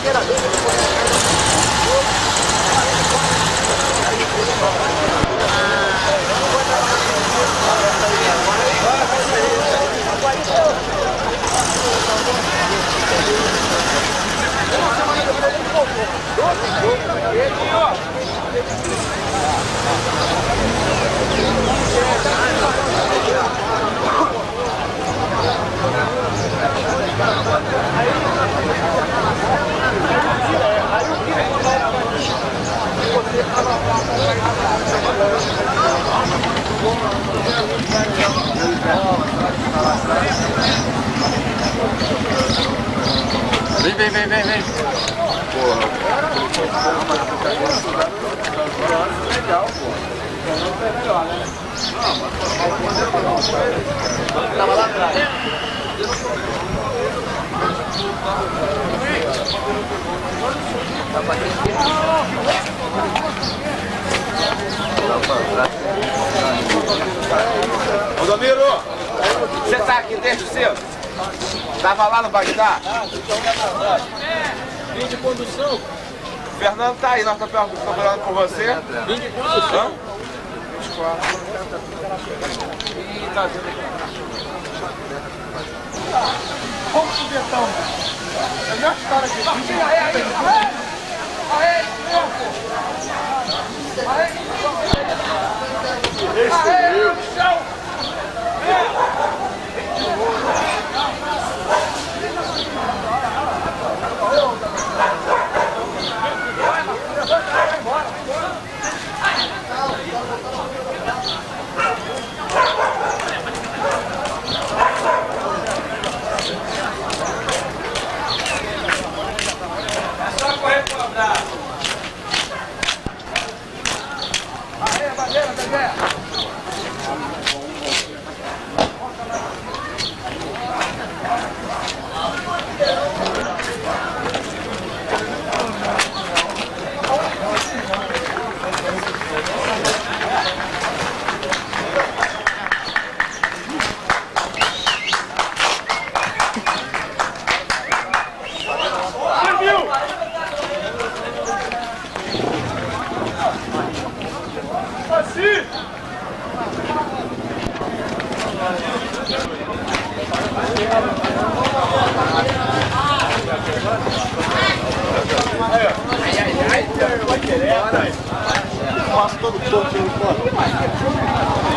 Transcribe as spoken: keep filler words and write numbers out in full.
Vem, vem, vem, vem, vem. Porra. Legal, pô. É melhor, né? Tava lá atrás. Ô Domiro, você tá aqui desde cedo? Tava lá no Bagdá? Vim de condução. Fernando tá aí, nós estamos trabalhando com você. Vim de condução. E tá vindo aqui. Vamos pro Betão. É a minha história aqui. Aê, aê, aê. Aê, aê, no chão. Faço todo o toque no corpo.